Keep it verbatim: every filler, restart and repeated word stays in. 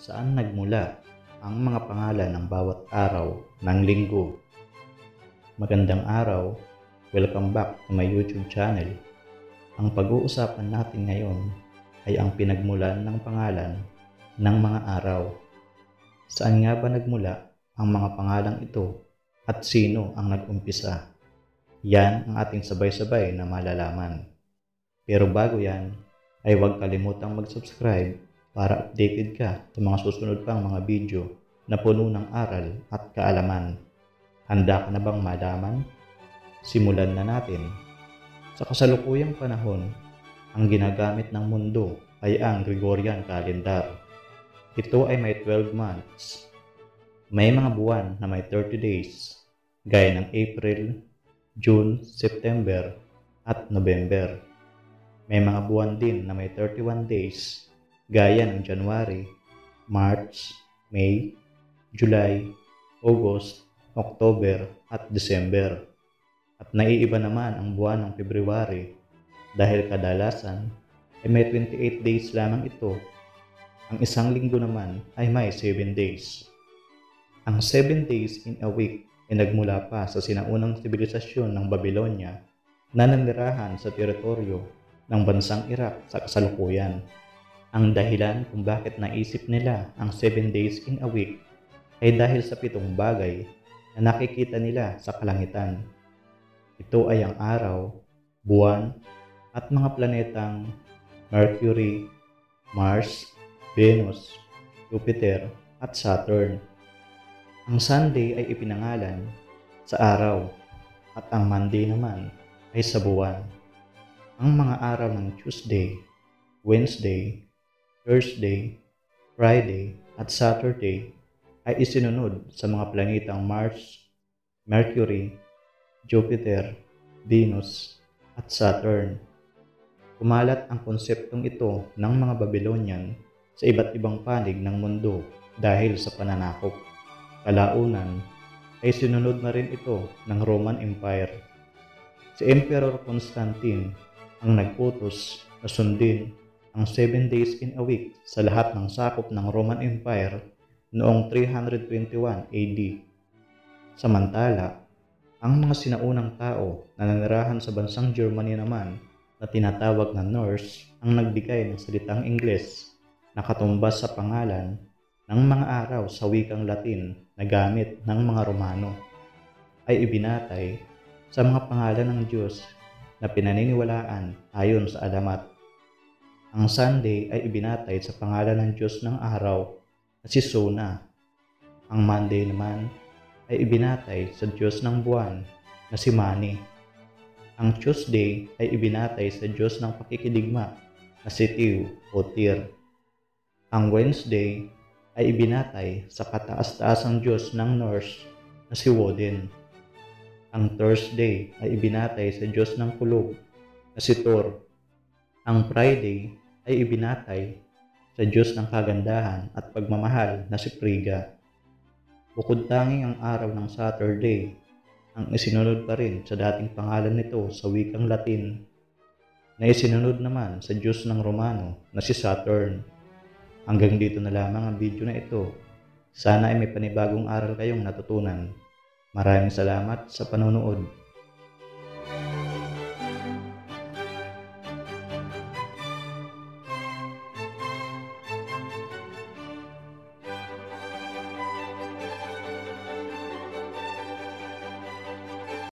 saan nagmula ang mga pangalan ng bawat araw ng linggo. Magandang araw, welcome back to my YouTube channel. Ang pag-uusapan natin ngayon ay ang pinagmulan ng pangalan ng mga araw. Saan nga ba nagmula ang mga pangalang ito at sino ang nag-umpisa? Yan ang ating sabay-sabay na malalaman. Pero bago yan, ay huwag kalimutang mag-subscribe para updated ka sa mga susunod pang mga video na puno ng aral at kaalaman. Handa ka na bang malaman? Simulan na natin. Sa kasalukuyang panahon, ang ginagamit ng mundo ay ang Gregorian calendar. Ito ay may twelve months. May mga buwan na may thirty days, gaya ng April, June, September, at November. May mga buwan din na may thirty-one days, gaya ng January, March, May, July, August, October, at December. At naiiba naman ang buwan ng February dahil kadalasan ay may twenty-eight days lamang ito. Ang isang linggo naman ay may seven days. Ang seven days in a week ay nagmula pa sa sinaunang sibilisasyon ng Babylonia na nanirahan sa teritoryo ng bansang Iraq sa kasalukuyan. Ang dahilan kung bakit naisip nila ang seven days in a week ay dahil sa pitong bagay na nakikita nila sa kalangitan. Ito ay ang araw, buwan, at mga planetang Mercury, Mars, Venus, Jupiter, at Saturn. Ang Sunday ay ipinangalan sa araw at ang Monday naman ay sa buwan. Ang mga araw ng Tuesday, Wednesday, Thursday, Friday, at Saturday ay isinunod sa mga planetang Mars, Mercury, Jupiter, Venus, at Saturn. Kumalat ang konseptong ito ng mga Babylonian sa iba't ibang panig ng mundo dahil sa pananakop. Kalaunan ay sinunod na rin ito ng Roman Empire. Si Emperor Constantine ang nag-utos na sundin ang seven days in a week sa lahat ng sakop ng Roman Empire noong three twenty-one A D. Samantala, ang mga sinaunang tao na nanirahan sa bansang Germany naman na tinatawag na Norse ang nagbigay ng salitang Ingles na katumbas sa pangalan ng mga araw sa wikang Latin na gamit ng mga Romano ay ibinatay sa mga pangalan ng Diyos na pinaniniwalaan ayon sa alamat. Ang Sunday ay ibinatay sa pangalan ng Diyos ng araw na si Sona. Ang Monday naman ay ibinatay sa Diyos ng buwan na si Mani. Ang Tuesday ay ibinatay sa Diyos ng pakikidigma na si Tiw o Tyr. Ang Wednesday ay ibinatay sa kataas-taasang Diyos ng Norse na si Woden. Ang Thursday ay ibinatay sa Diyos ng kulog na si Thor. Ang Friday ay ibinatay sa Diyos ng kagandahan at pagmamahal na si Frigga. Bukod tanging ang araw ng Saturday, ang isinunod pa rin sa dating pangalan nito sa wikang Latin, na isinunod naman sa Diyos ng Romano na si Saturn. Hanggang dito na lamang ang video na ito. Sana ay may panibagong aral kayong natutunan. Maraming salamat sa panonood.